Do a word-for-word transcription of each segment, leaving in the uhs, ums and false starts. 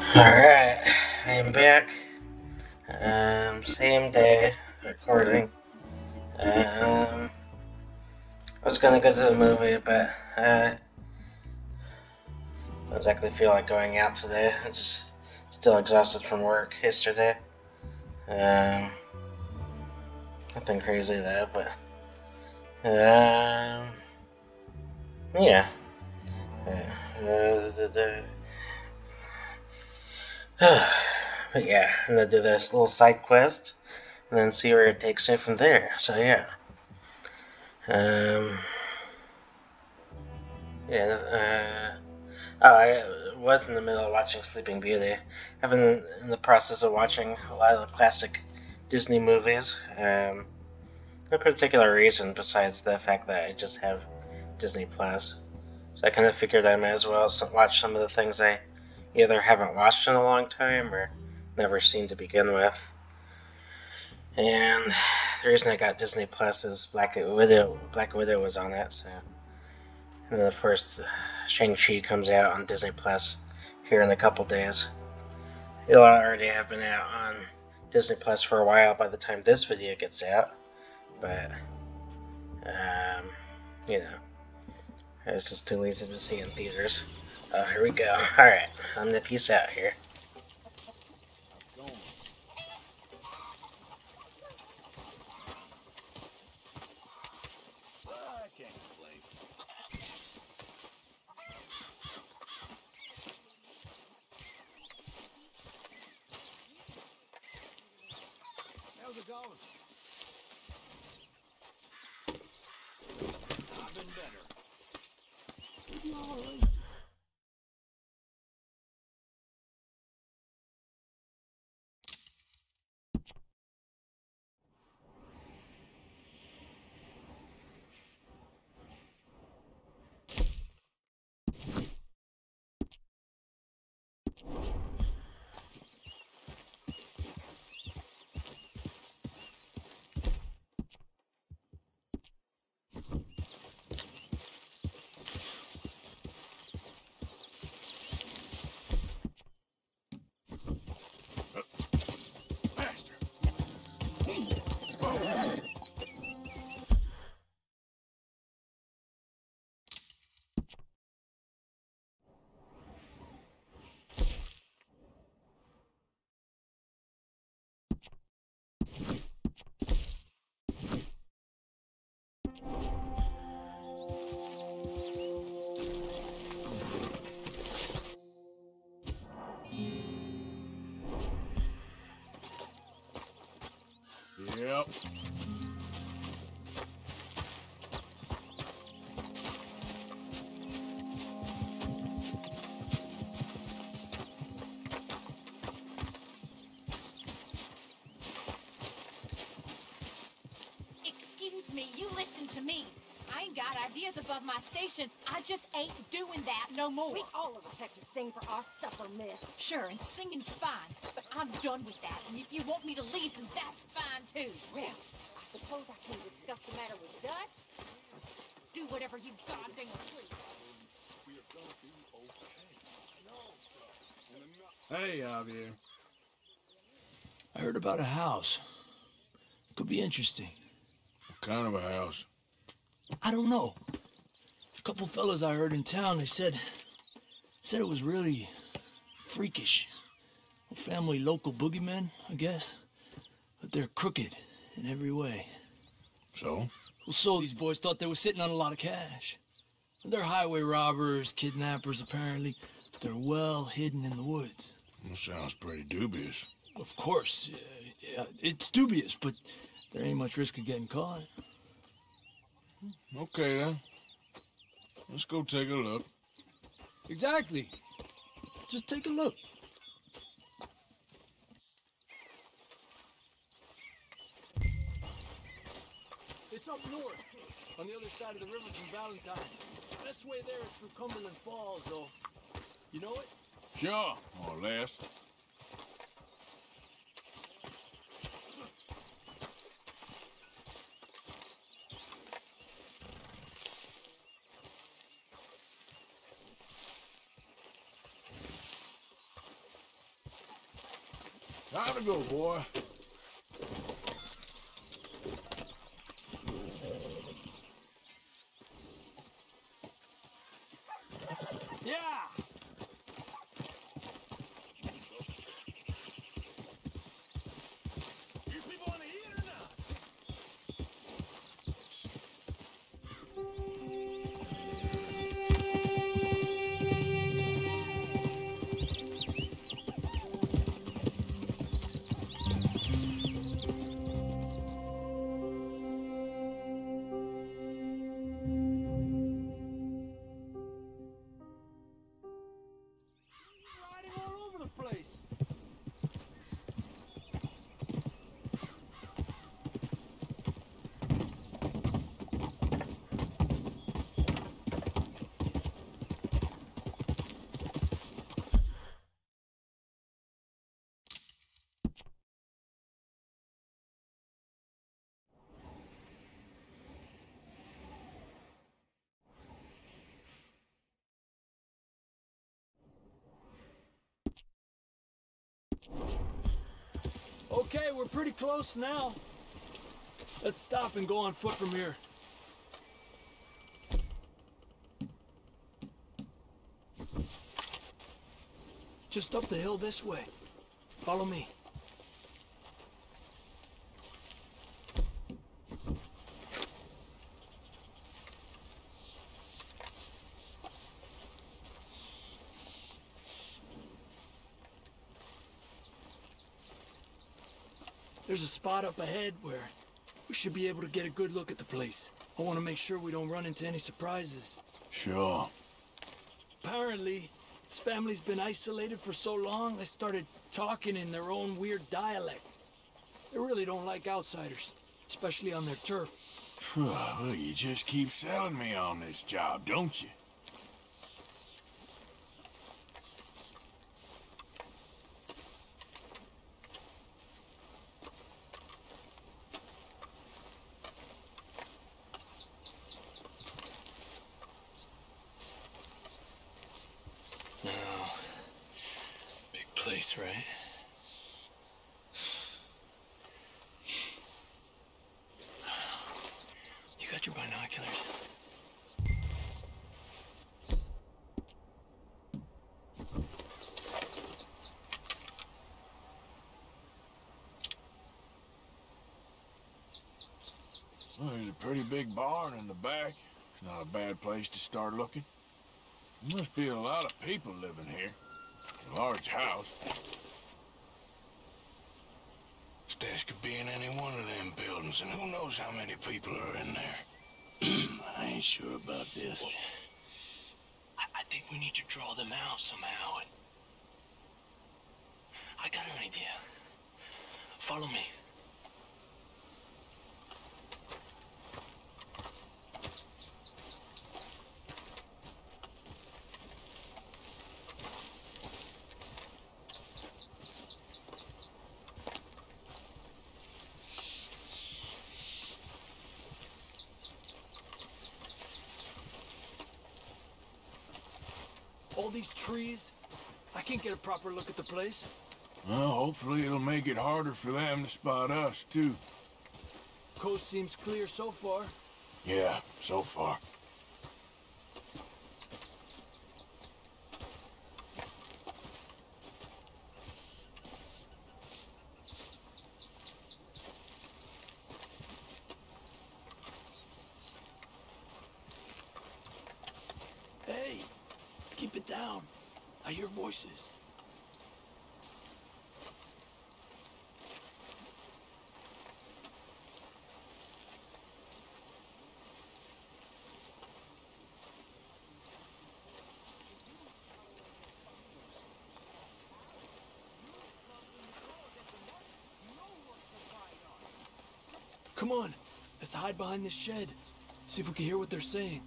Alright, I am back. Um, same day, recording. Um, I was gonna go to the movie, but uh, I don't exactly feel like going out today. I'm just still exhausted from work yesterday. Um, nothing crazy though, but um, yeah. Uh, uh, the, the, but yeah, I'm gonna do this little side quest and then see where it takes me from there. So yeah. Um, yeah. Uh, oh, I was in the middle of watching Sleeping Beauty. I've been in the process of watching a lot of the classic Disney movies. Um, no particular reason besides the fact that I just have Disney Plus. So I kind of figured I might as well watch some of the things I either haven't watched in a long time or never seen to begin with. And the reason I got Disney Plus is Black Widow. Black Widow was on it, so. And then, of course, Shang-Chi comes out on Disney Plus here in a couple days. It'll already have been out on Disney Plus for a while by the time this video gets out, but um, you know, it's just too lazy to see in theaters. Oh, here we go. All right, I'm gonna peace out here. How's it going? I've been better. Master. Yep. Excuse me, you listen to me. I ain't got ideas above my station. I just ain't doing that no more. We all of us have to sing for our supper, miss. Sure, and singing's fine, but I'm done with that. And if you want me to leave, then that's fine too. Well, I suppose I can discuss the matter with Dutch. Do whatever you goddamn please. Hey, Javier. I heard about a house. Could be interesting. What kind of a house? I don't know. A couple fellas I heard in town, they said... said it was really... freakish. A family local boogeymen, I guess. But they're crooked in every way. So? Well, so these boys thought they were sitting on a lot of cash. They're highway robbers, kidnappers, apparently. They're well hidden in the woods. Well, sounds pretty dubious. Of course, yeah, yeah, it's dubious, but there ain't much risk of getting caught. Okay, then. Let's go take a look. Exactly. Just take a look. It's up north, on the other side of the river from Valentine. Best way there is through Cumberland Falls, though. You know it? Sure, more or less. Time to go, boy. Yeah! You people want to eat or not? Riding all over the place. Okay, we're pretty close now. Let's stop and go on foot from here. Just up the hill this way. Follow me. There's a spot up ahead where we should be able to get a good look at the place. I want to make sure we don't run into any surprises. Sure. Apparently, this family's been isolated for so long, they started talking in their own weird dialect. They really don't like outsiders, especially on their turf. Well, you just keep selling me on this job, don't you? No. Big place, right? You got your binoculars? Well, there's a pretty big barn in the back. It's not a bad place to start looking. There must be a lot of people living here. A large house. Stash could be in any one of them buildings, and who knows how many people are in there. I ain't sure about this. I, I think we need to draw them out somehow. I got an idea. Follow me. All these trees, I can't get a proper look at the place. Well, hopefully it'll make it harder for them to spot us, too. Coast seems clear so far. Yeah, so far. Hey, keep it down. I hear voices. Come on, let's hide behind this shed. See if we can hear what they're saying.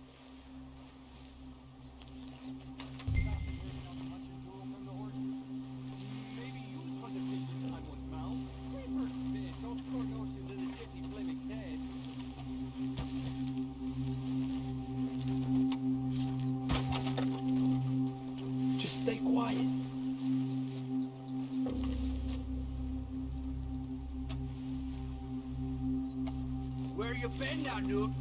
Just stay quiet. you been now, dude?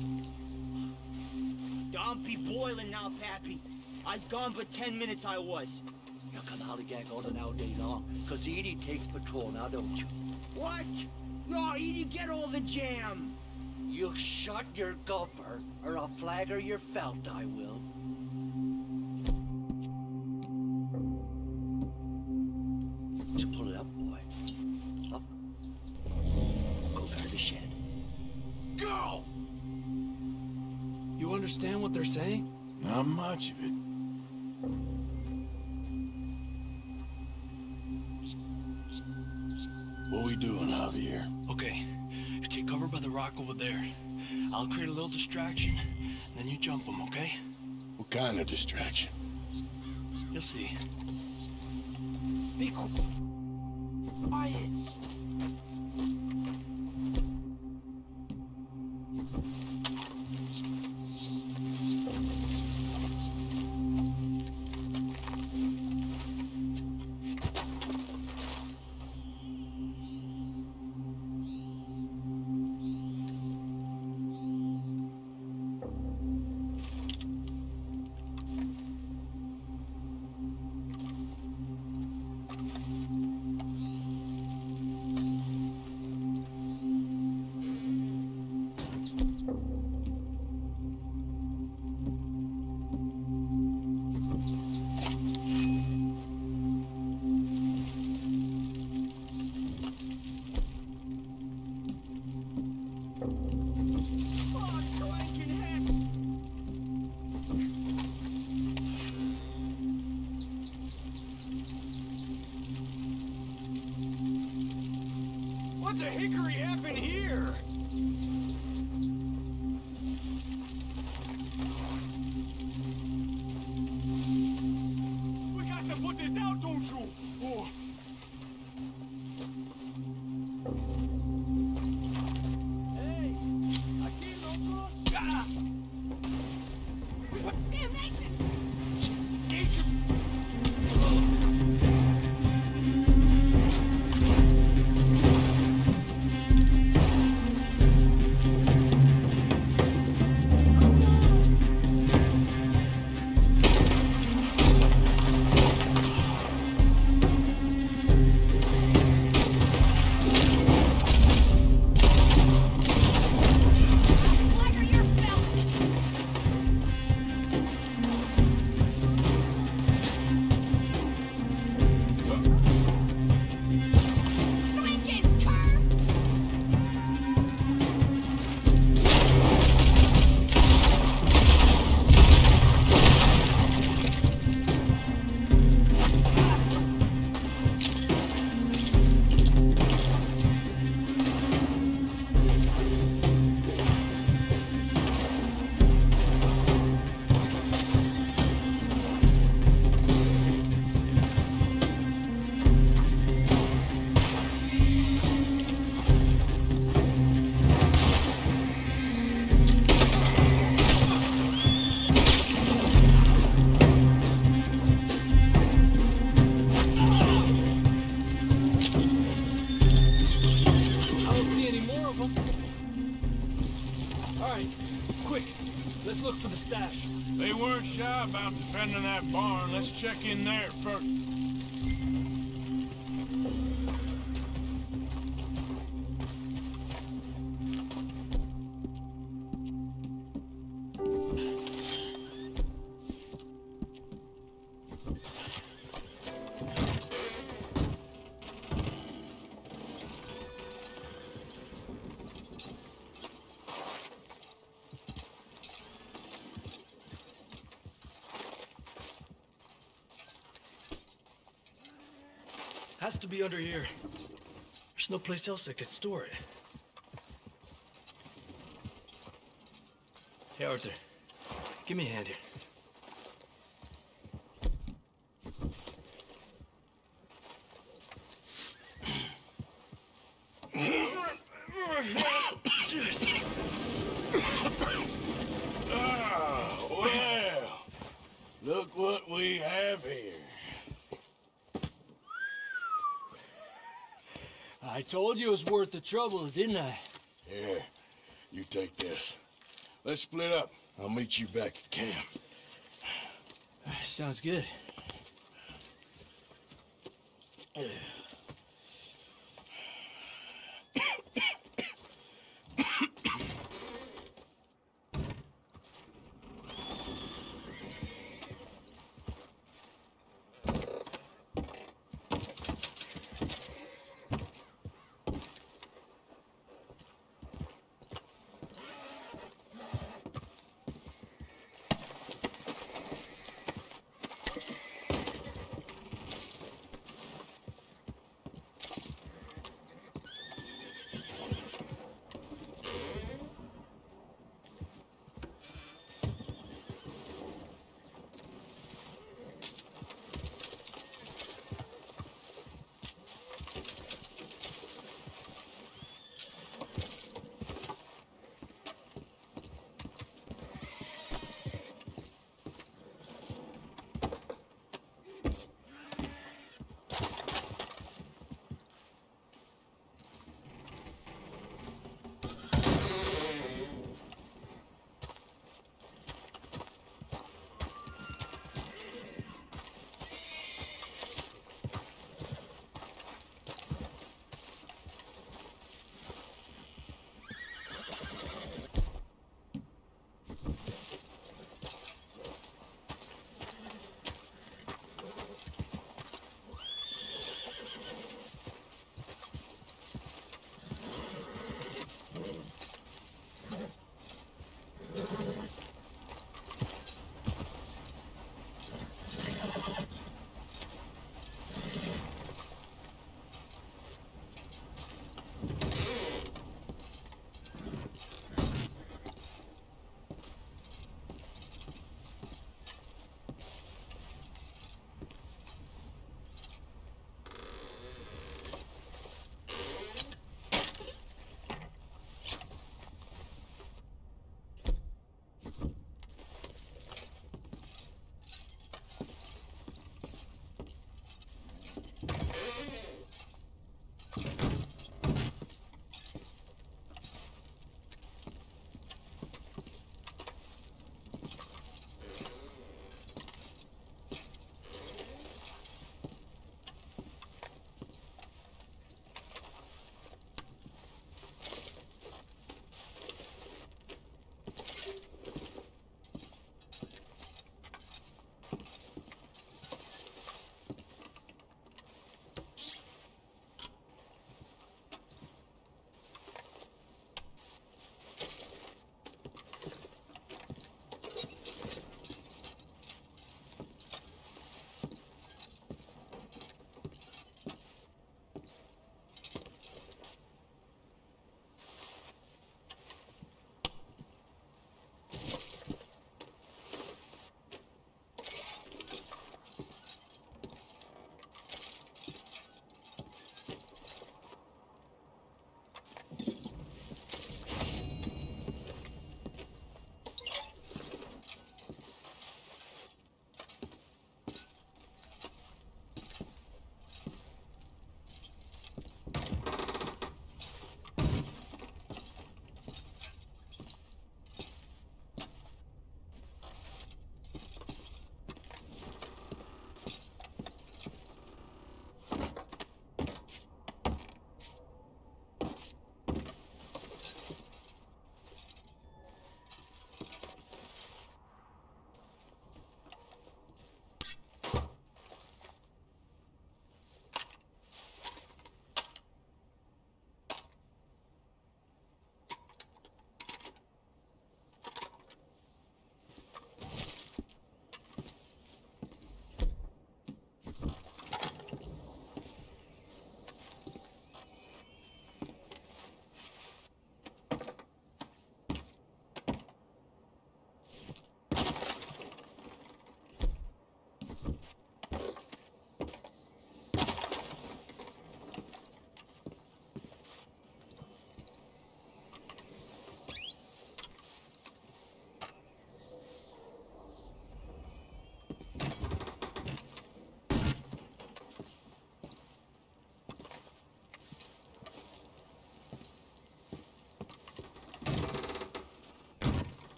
Don't be boiling now, Pappy. I's gone but ten minutes I was. You can hollygag on it all day long, cause Edie takes patrol now, don't you? What? No, Edie, get all the jam. You shut your gulper, or I'll flagger your felt, I will. So pull it up, boy. Up. Go guard the shed. Go! You understand what they're saying? Not much of it. What we doing, Javier? Okay, you take cover by the rock over there. I'll create a little distraction, and then you jump them, okay? What kind of distraction? You'll see. Be quiet. What the hickory happened here? We got to put this out, don't you? Oh. Hey, aquí, locos. Ah! Damnation! Flagger your belt! Swing it, cur! I don't see any more of them. All right, quick. Let's look for the stash. They weren't shy about defending that barn. Let's check in there first. Has to be under here. There's no place else that could store it. Hey, Arthur. Give me a hand here. Cheers. Ah, well, look what we have here. I told you it was worth the trouble, didn't I? Yeah, you take this. Let's split up. I'll meet you back at camp. Sounds good.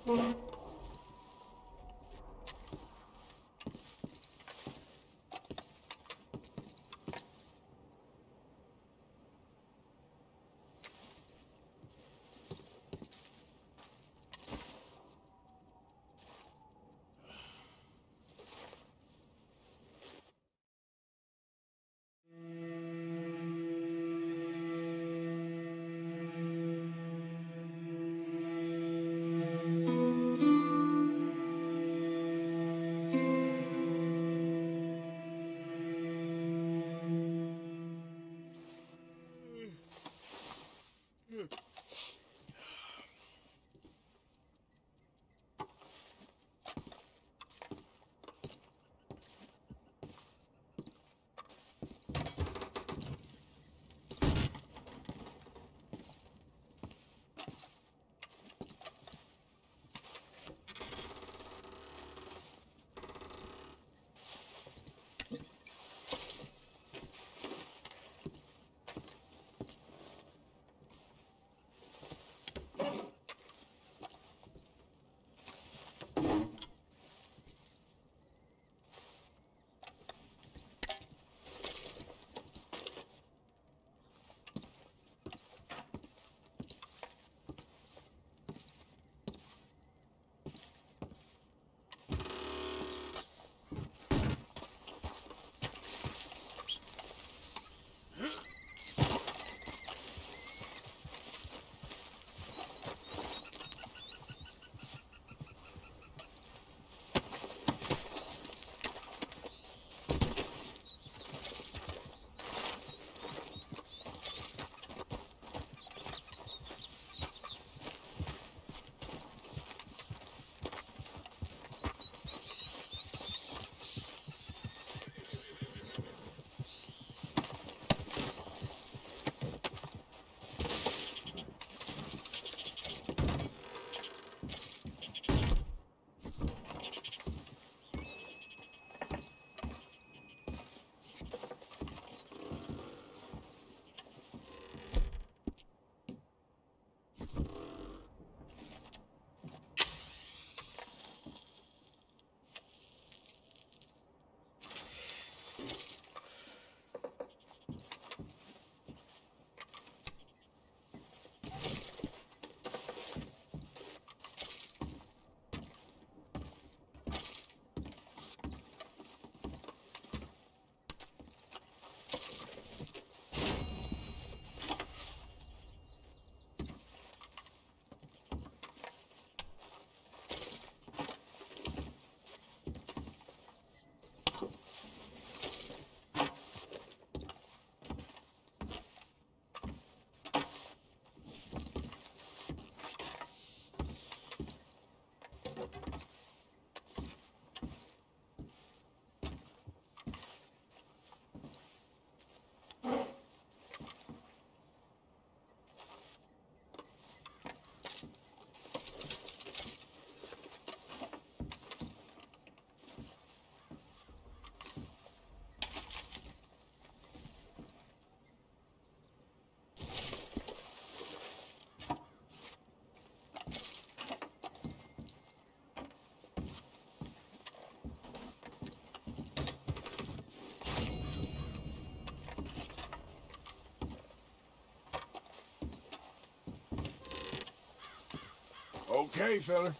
Okay, fella.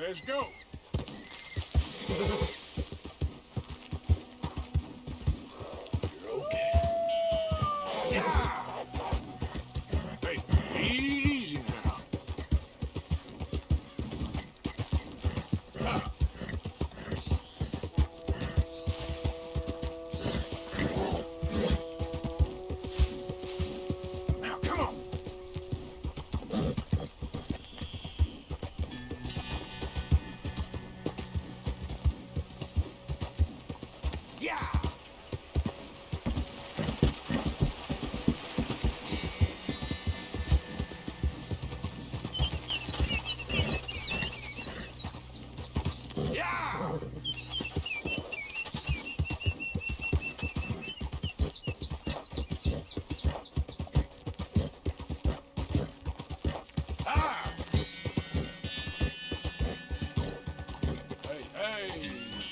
Let's go. You're okay. Yeah. Hey, easy now. Ah. Now, come on. Yeah. Yeah. Ah. Hey, hey.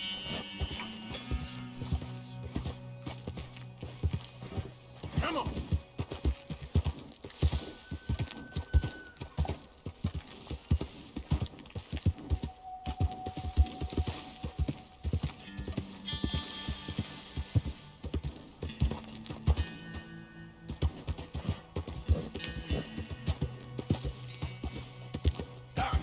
Come on. Ah.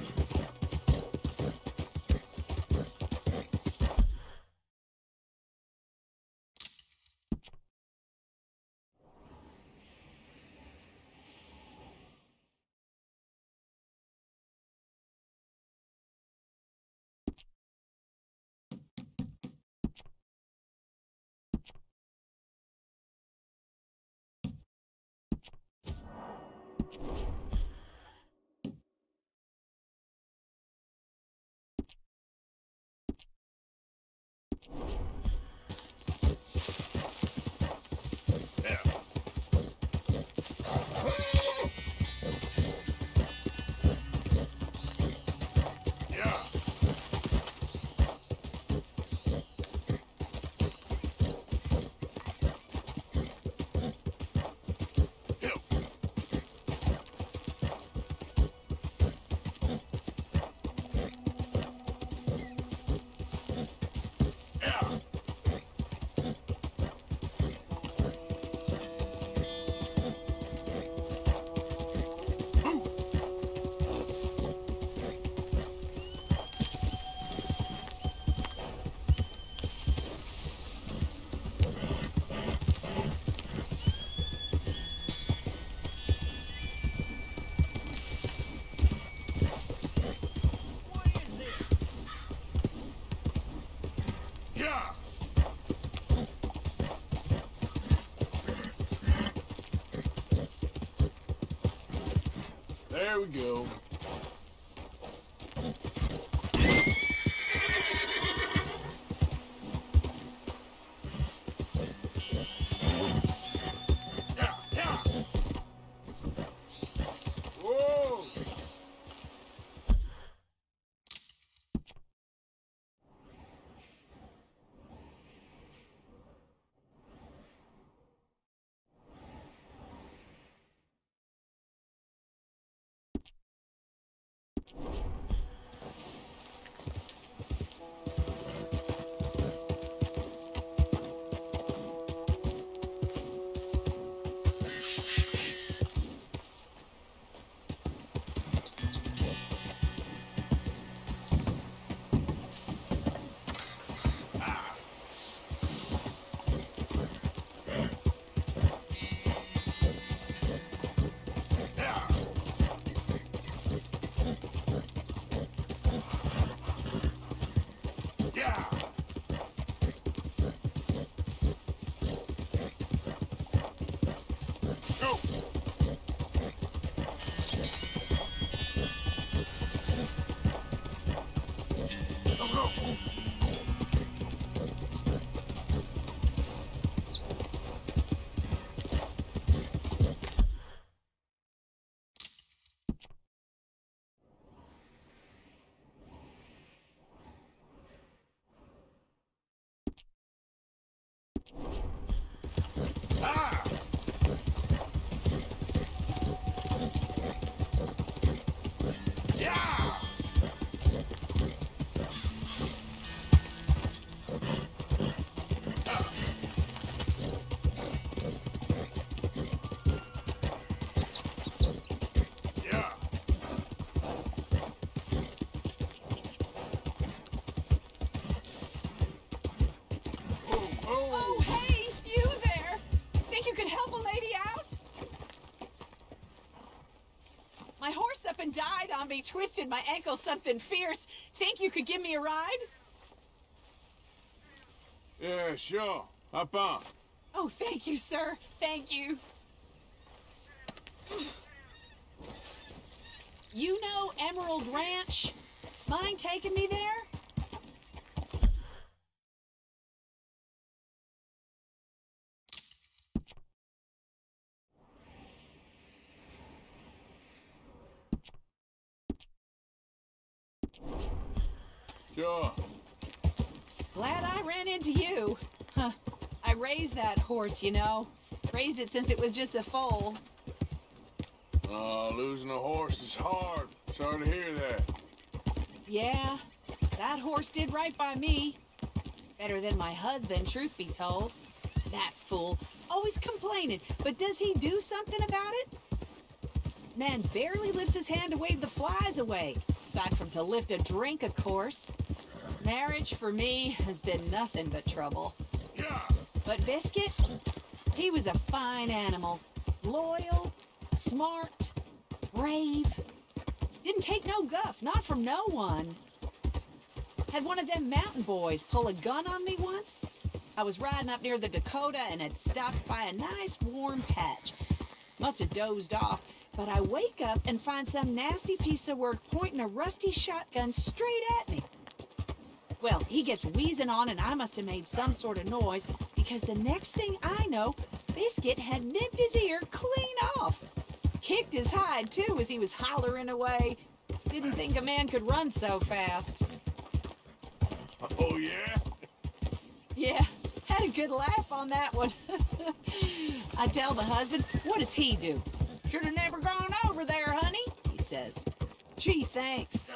Yeah. Yeah. Hill. Yeah. Move. Yeah. There we go. Yeah, yeah. Whoa. Yeah. Go. Go, go. Ah! Yeah! ride on me, twisted my ankle something fierce. Think you could give me a ride? Yeah, sure. Hop on. Oh, thank you, sir. Thank you. You know Emerald Ranch? Mind taking me there? Sure. Glad I ran into you. Huh. I raised that horse, you know. Raised it since it was just a foal. Oh, losing a horse is hard. Sorry to hear that. Yeah, that horse did right by me. Better than my husband, truth be told. That fool, always complaining, but does he do something about it? Man barely lifts his hand to wave the flies away, aside from to lift a drink, of course. Marriage, for me, has been nothing but trouble. Yeah. But Biscuit, he was a fine animal. Loyal, smart, brave. Didn't take no guff, not from no one. Had one of them mountain boys pull a gun on me once. I was riding up near the Dakota and had stopped by a nice warm patch. Must have dozed off, but I wake up and find some nasty piece of work pointing a rusty shotgun straight at me. Well, he gets wheezing on and I must have made some sort of noise because the next thing I know, Biscuit had nipped his ear clean off. Kicked his hide, too, as he was hollering away. Didn't think a man could run so fast. Oh, yeah? Yeah, had a good laugh on that one. I tell the husband, what does he do? Should have never gone over there, honey, he says. Gee, thanks.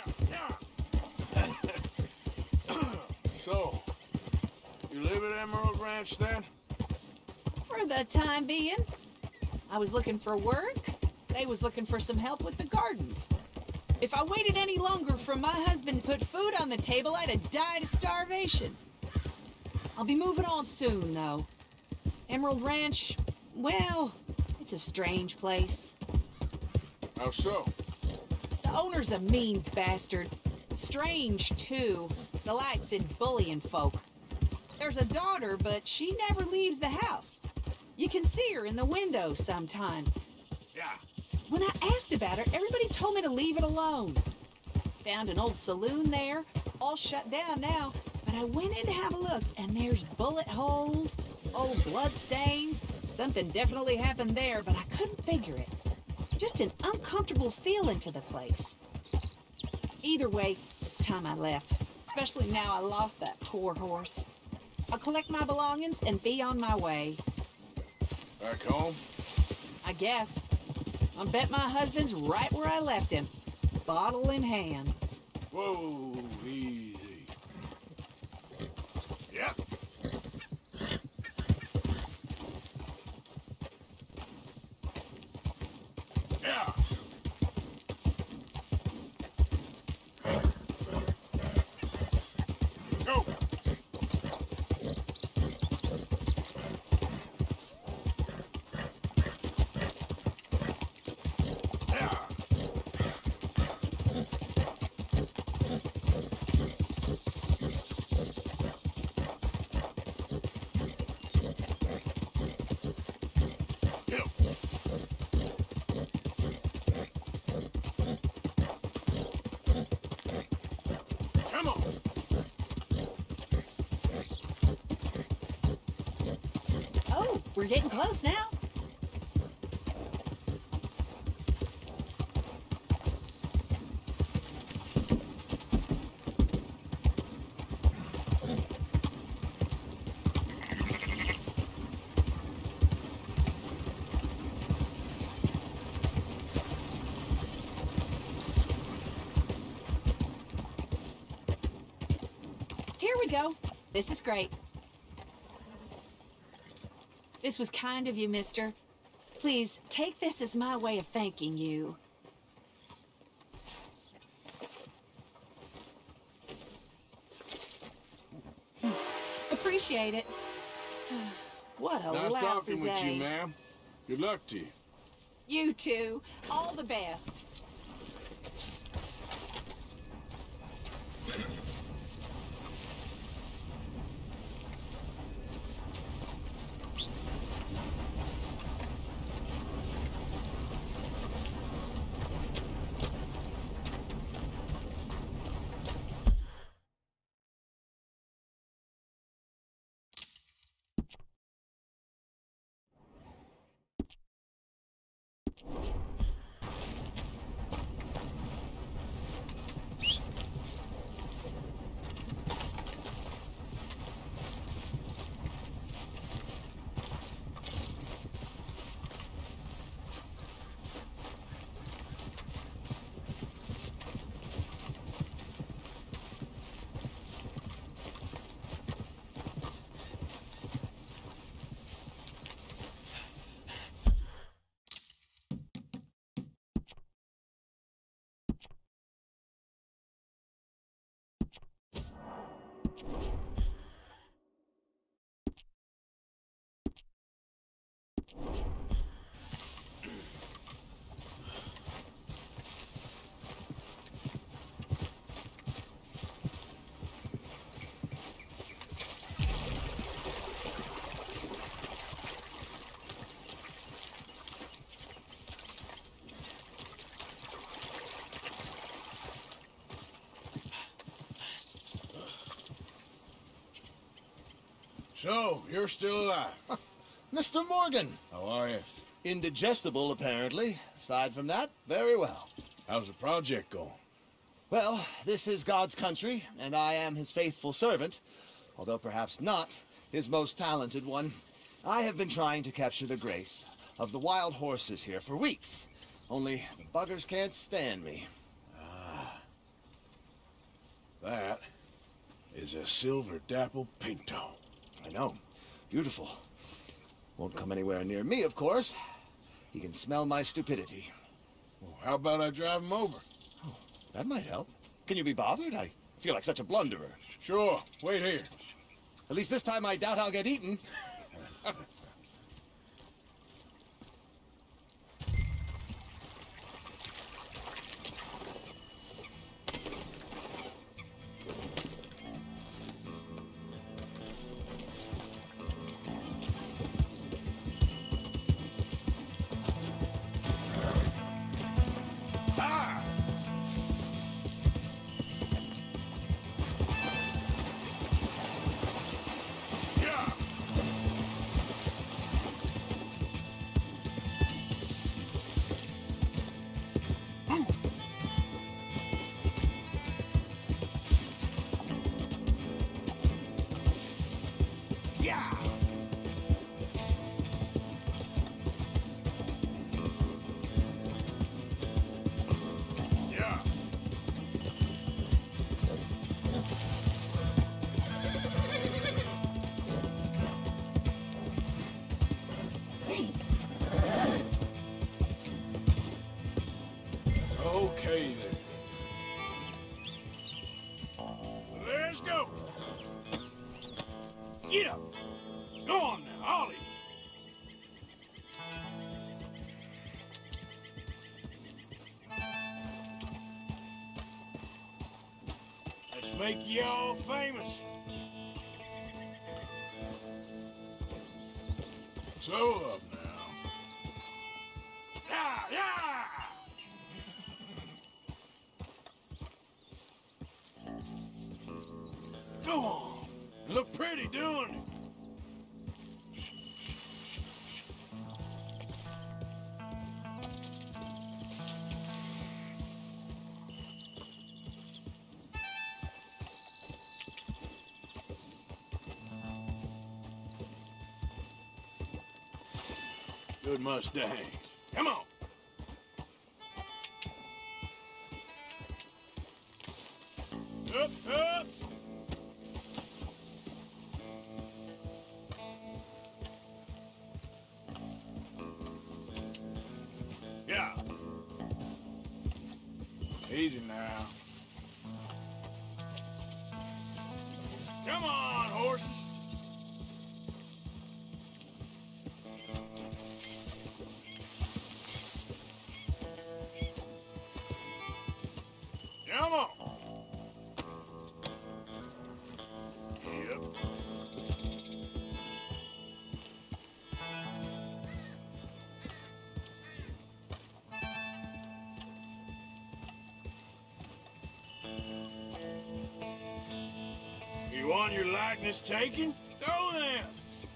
So, you live at Emerald Ranch then? For the time being. I was looking for work. They was looking for some help with the gardens. If I waited any longer for my husband to put food on the table, I'd have died of starvation. I'll be moving on soon, though. Emerald Ranch, well, it's a strange place. How so? The owner's a mean bastard. Strange, too. The light's in bullying folk. There's a daughter, but she never leaves the house. You can see her in the window sometimes. Yeah. When I asked about her, everybody told me to leave it alone. Found an old saloon there, all shut down now, but I went in to have a look, and there's bullet holes, old blood stains. Something definitely happened there, but I couldn't figure it. Just an uncomfortable feeling to the place. Either way, it's time I left, especially now I lost that poor horse. I'll collect my belongings and be on my way. Back home? I guess. I bet my husband's right where I left him, bottle in hand. Whoa, easy. Yep. Yeah. Go. Come on. Oh, we're getting close now. Here we go. This is great. This was kind of you, mister. Please, take this as my way of thanking you. Appreciate it. What a Nice lousy talking day. with you, ma'am. Good luck to you. You too. All the best. So, you're still alive. Mister Morgan. How are you? Indigestible, apparently. Aside from that, very well. How's the project going? Well, this is God's country, and I am his faithful servant, although perhaps not his most talented one. I have been trying to capture the grace of the wild horses here for weeks. Only the buggers can't stand me. Ah. That is a silver dapple pinto. I know. Beautiful. Won't come anywhere near me, of course. He can smell my stupidity. Well, how about I drive him over? Oh, that might help. Can you be bothered? I feel like such a blunderer. Sure. Wait here. At least this time I doubt I'll get eaten. Okay, then. Let's go. Get up. Go on now, Ollie. Let's make you all famous. So up now. Yeah, yeah! Go on. You look pretty doing it. Good Mustang. Come on. Up, up. Yeah. Easy now. Come on, horses. Come on. want your likeness taken? Go then!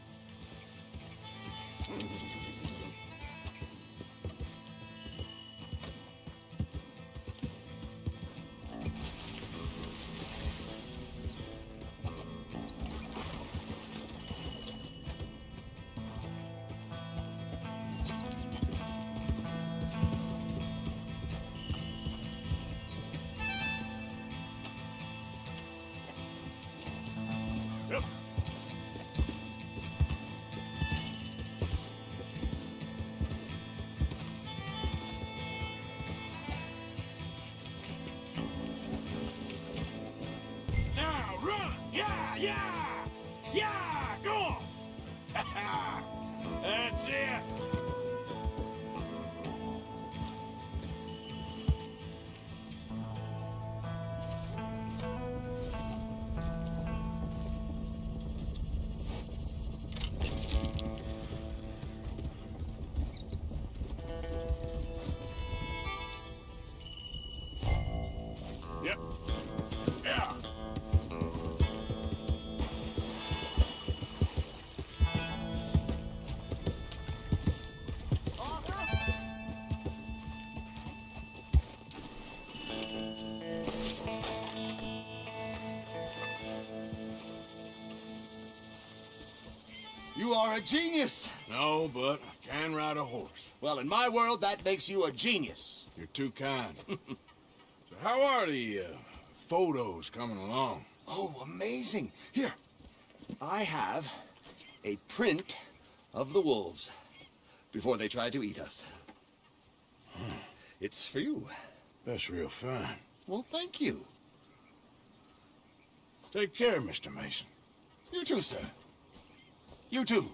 Yep. Now run! Yeah, yeah! Yeah! Go on! That's it! Yep. Yeah. You are a genius. No, but I can ride a horse. Well, in my world, that makes you a genius. You're too kind. So how are the uh, photos coming along? Oh, amazing. Here, I have a print of the wolves before they tried to eat us. It's for you. That's real fine. Well, thank you. Take care, Mister Mason. You too, sir. You too.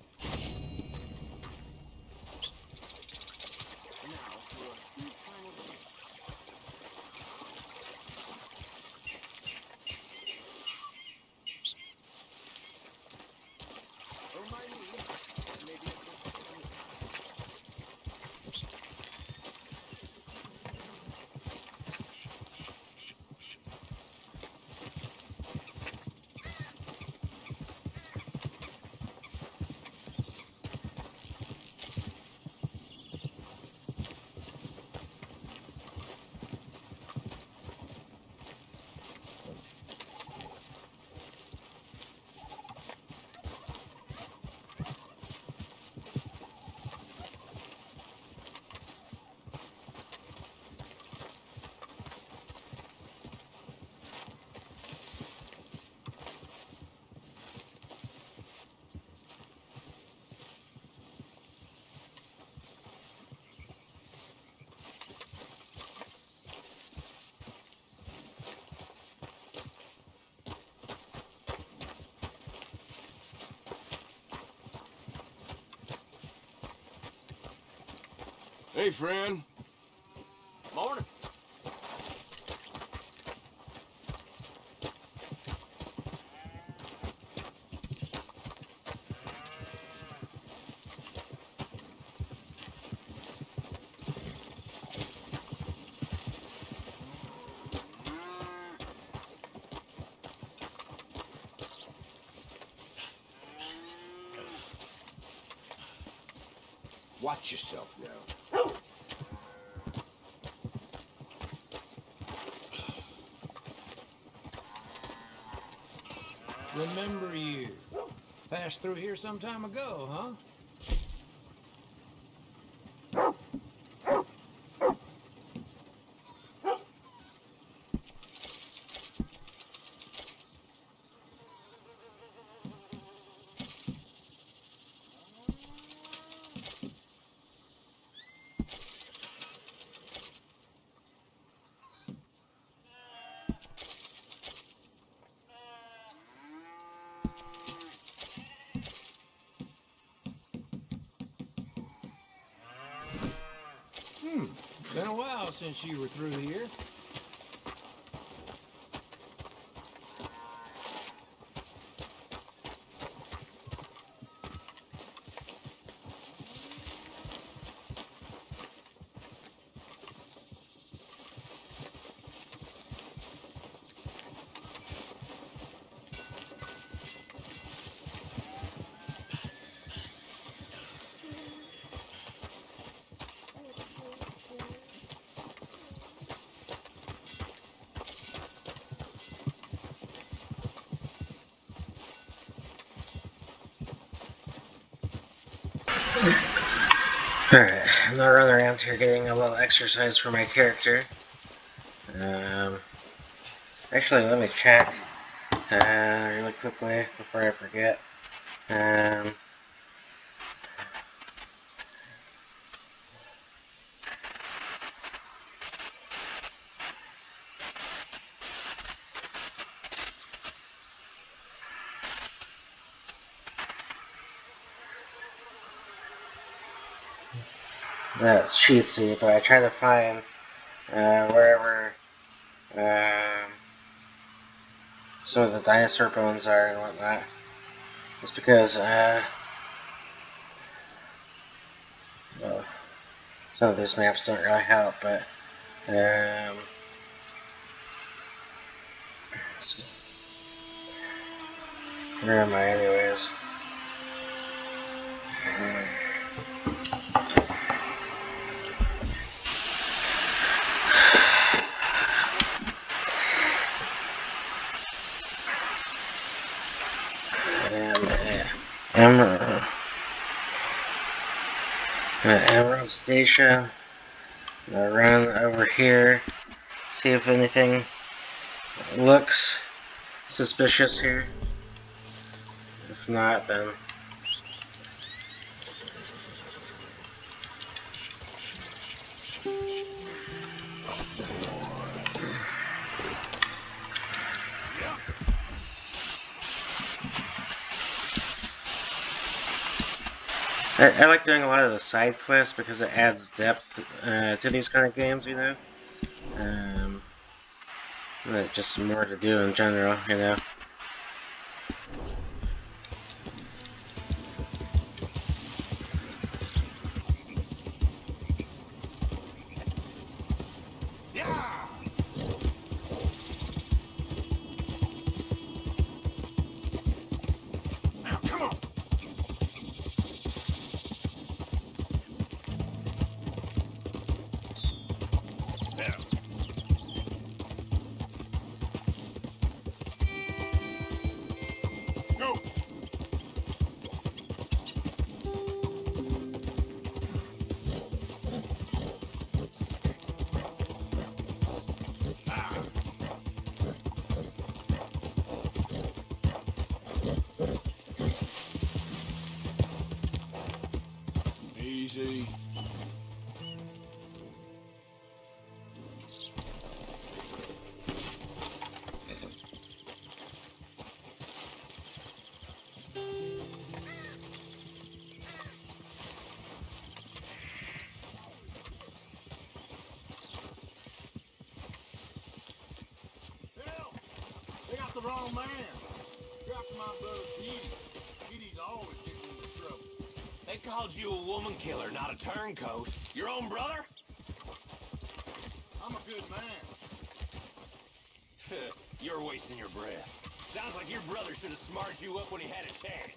Hey, friend. Morning. Watch yourself now. Remember you. Passed through here some time ago, huh? Been a while since you were through here. Alright, I'm gonna run around here getting a little exercise for my character. Um, actually, let me check uh, really quickly before I forget. Um, That's cheatsy, but I try to find uh, wherever um, some of the dinosaur bones are and whatnot. Just because uh, well, some of these maps don't really help, but um, let's see. Where am I anyways? Um, And uh, Emerald, uh, Emerald Station. I'm gonna run over here, see if anything looks suspicious here. If not, then I, I like doing a lot of the side quests because it adds depth uh, to these kind of games, you know. Um, like just more to do in general, you know. Easy. Help! They got the wrong man. Dropped my brother Petey. Petey's always getting into trouble. They called you a woman killer, not a turncoat. Your own brother? I'm a good man. You're wasting your breath. Sounds like your brother should have smarted you up when he had a chance.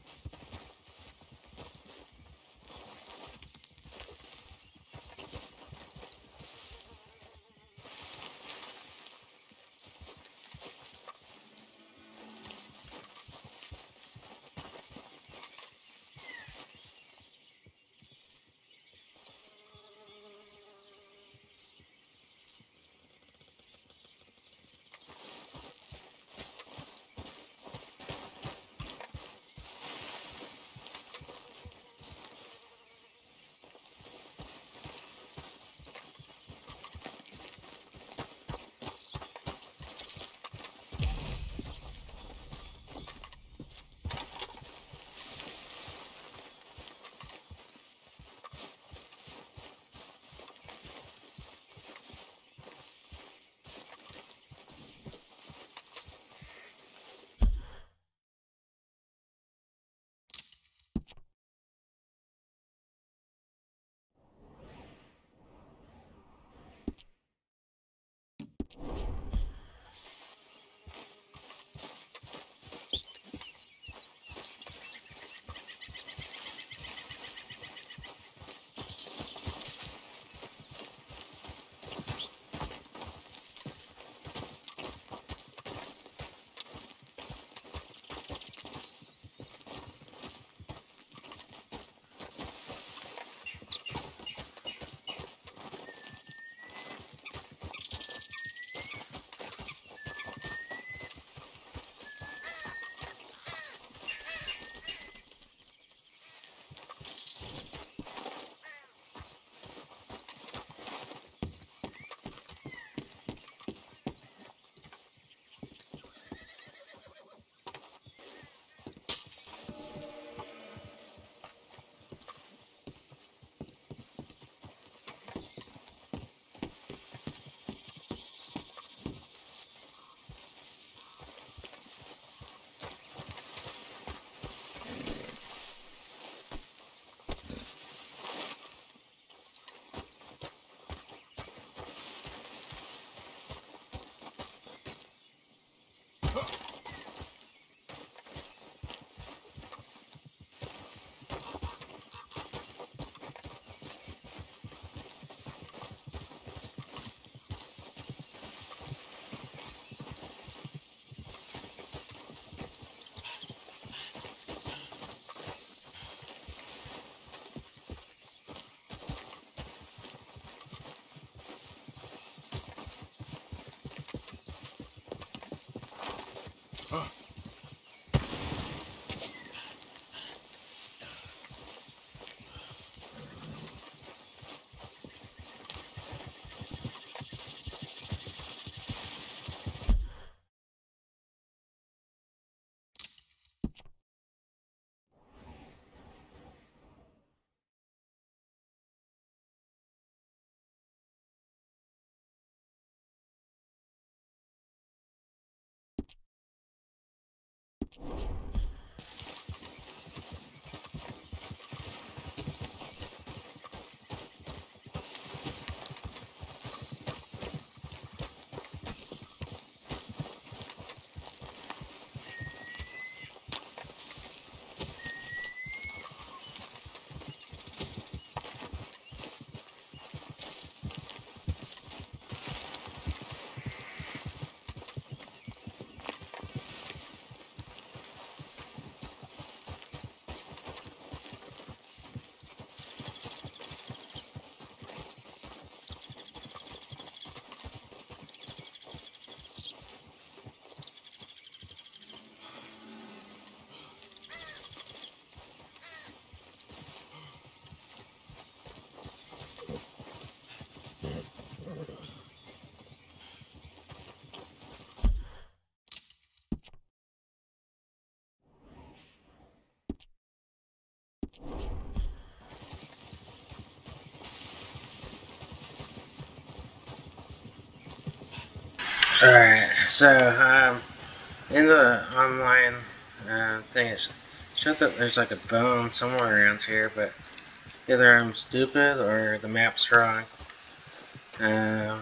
Alright, so, um, in the online uh, thing, it showed that there's like a bone somewhere around here, but either I'm stupid or the map's wrong. Uh,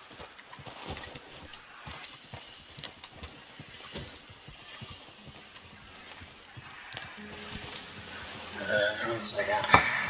uh, one second.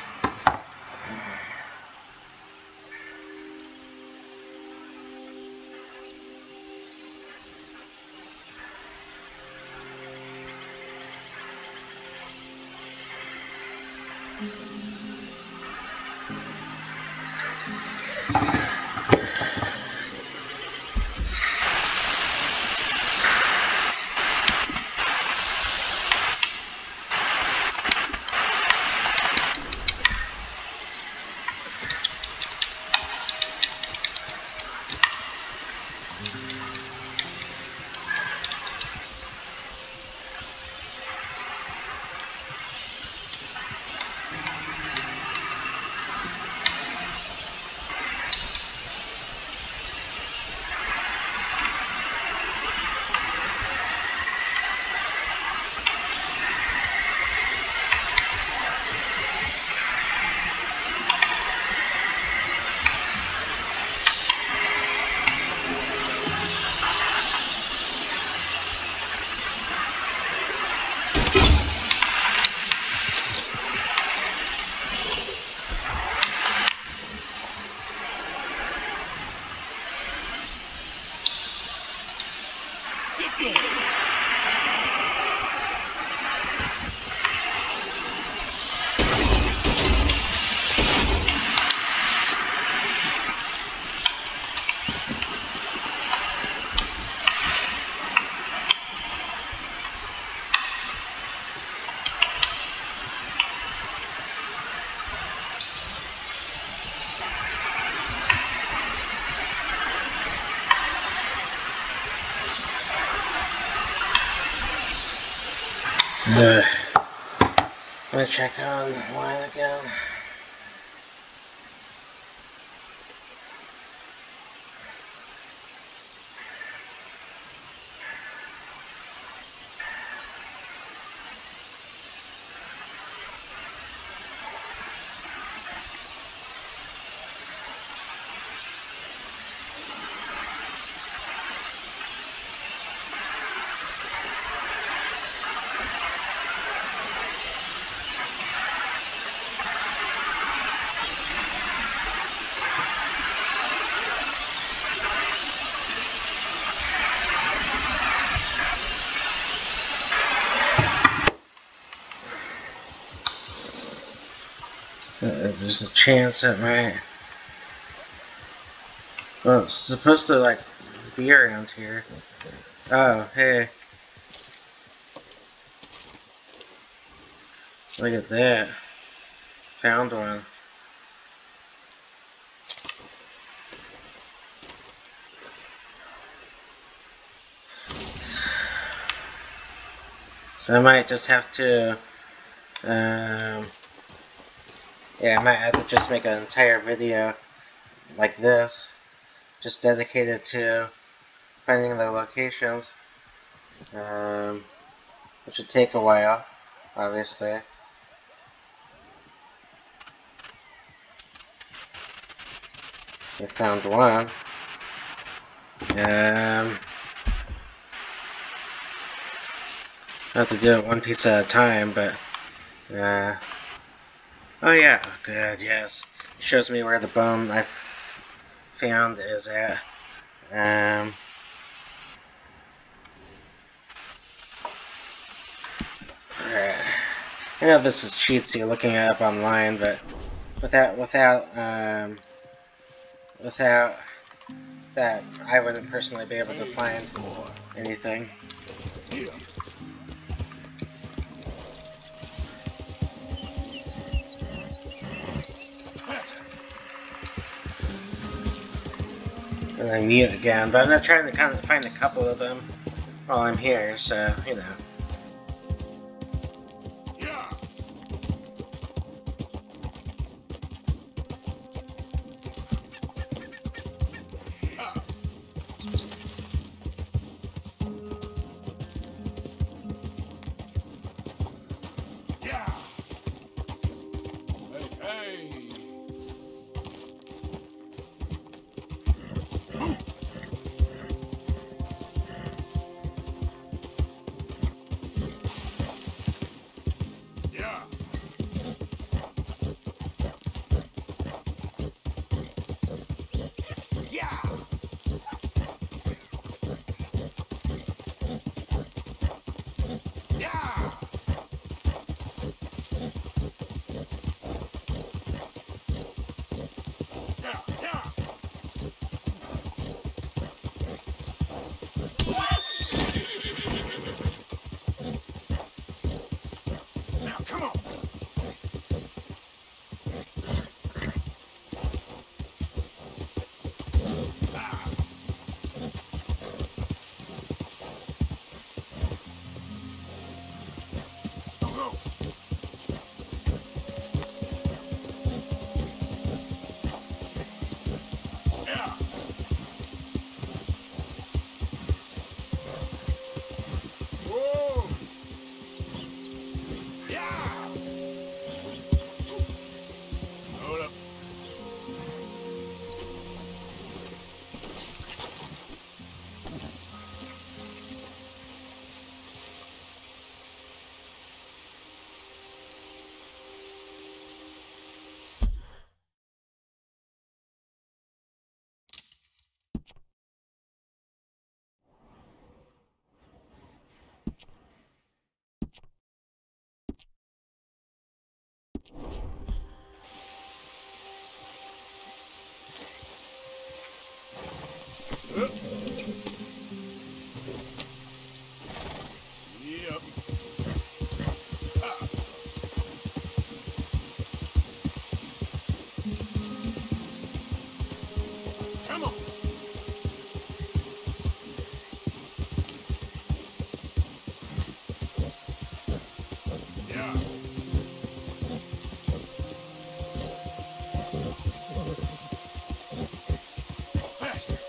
Uh, I'm gonna check on line again. Uh, there's a chance it might. Well, it's supposed to like be around here. Oh, hey. Look at that. Found one. So I might just have to, um, yeah, I might have to just make an entire video like this, just dedicated to finding the locations. Um, which would take a while, obviously. I found one. Um, I have to do it one piece at a time, but uh, oh yeah, good, yes. It shows me where the bone I found is at. Um, Alright. I know this is cheatsy looking it up online, but without without um without that I wouldn't personally be able to find anything. And I mute again, but I'm not trying to kind of find a couple of them while I'm here, so you know. Yep. Ah. Come on. Yeah. Faster.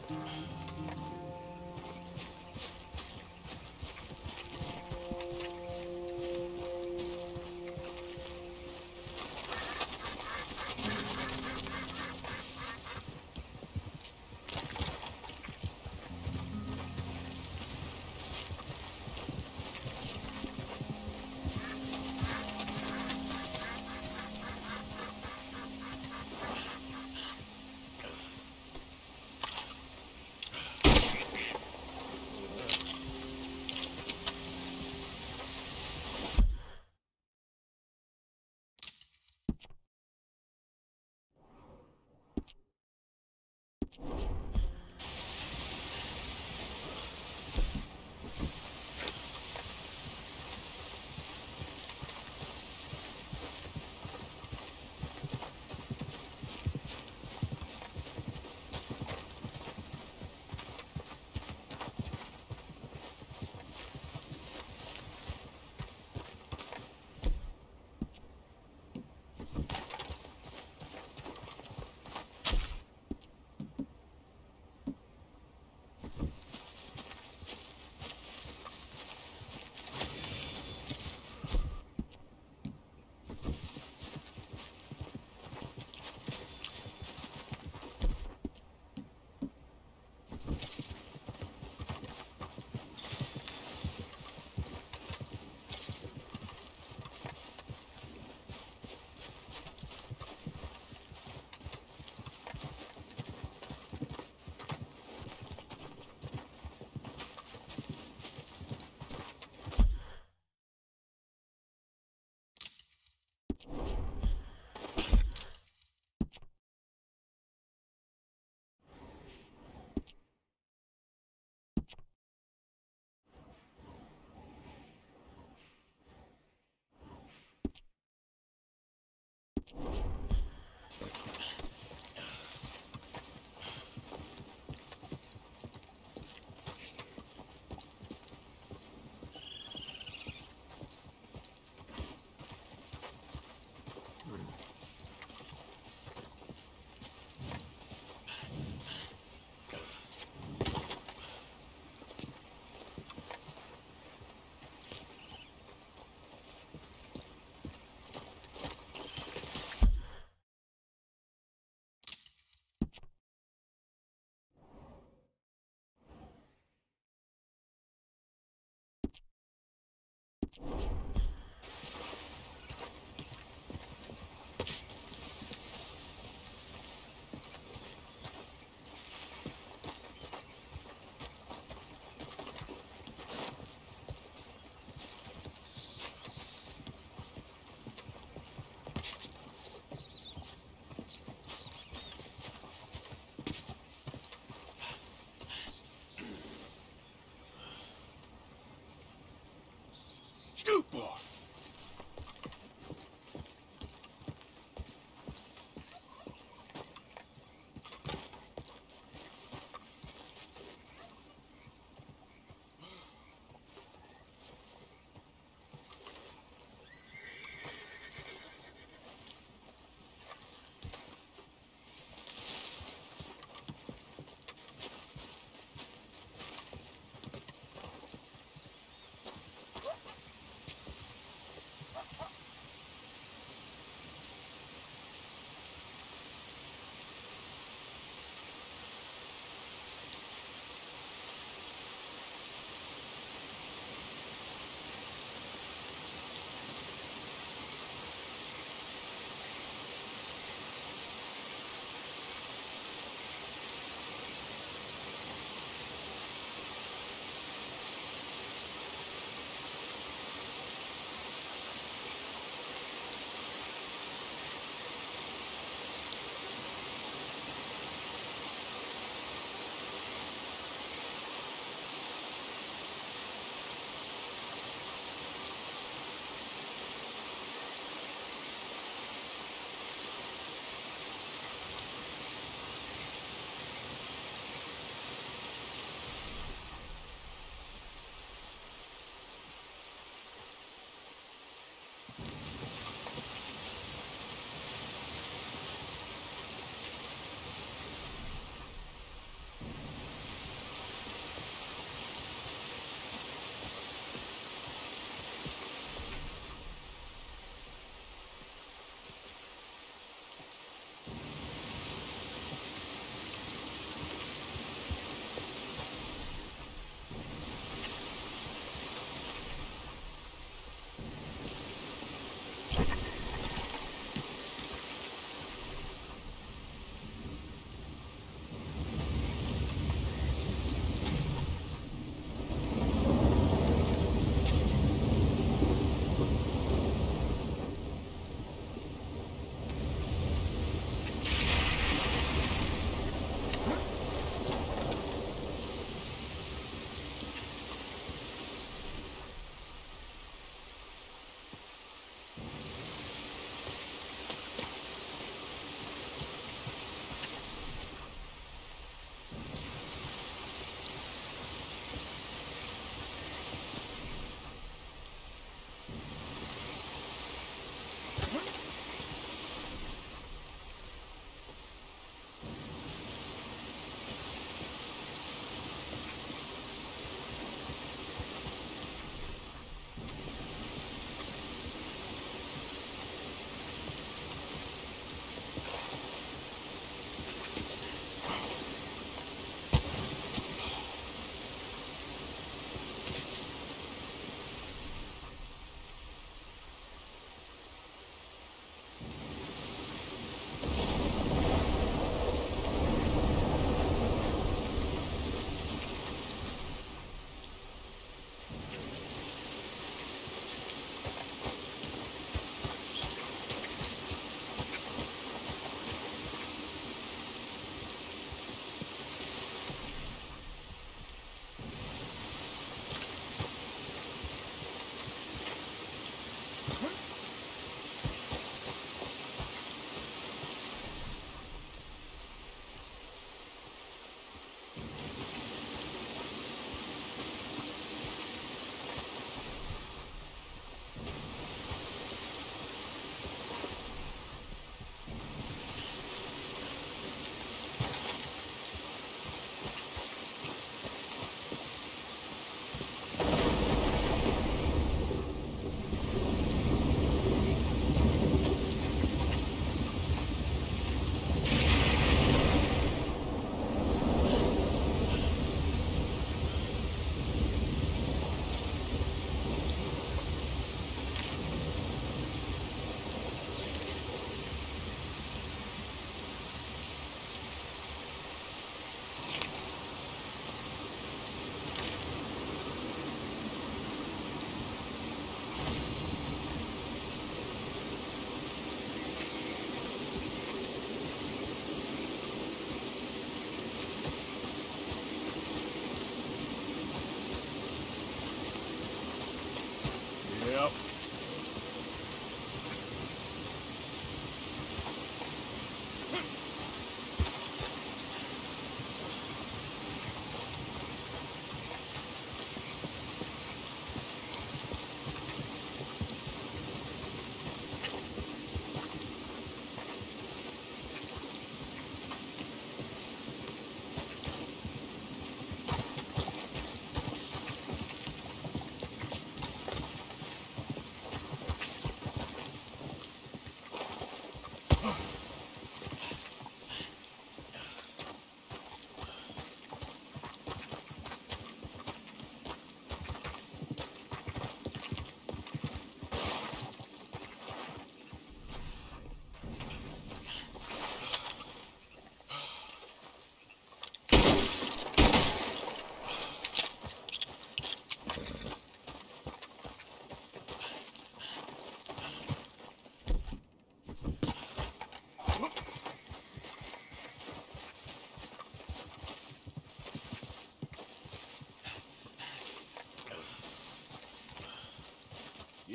Scoot, boy!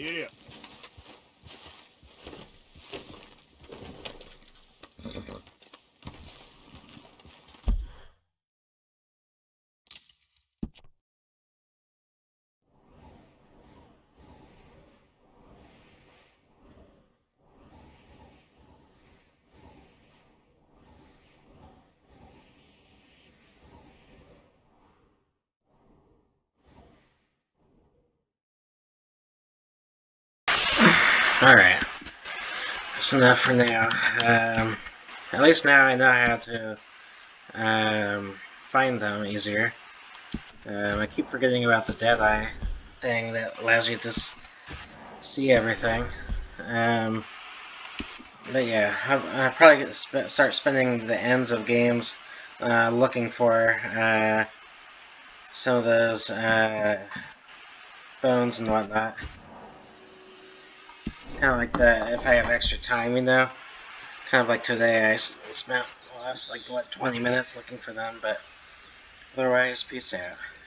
Get up. Alright, that's enough for now. Um, at least now I know how to um, find them easier. Um, I keep forgetting about the Deadeye thing that allows you to s see everything. Um, but yeah, I'll, I'll probably get sp start spending the ends of games uh, looking for uh, some of those uh, bones and whatnot. Kind of like that, if I have extra time, you know? Kind of like today, I spent, well, that's like, what, twenty minutes looking for them, but otherwise, peace out.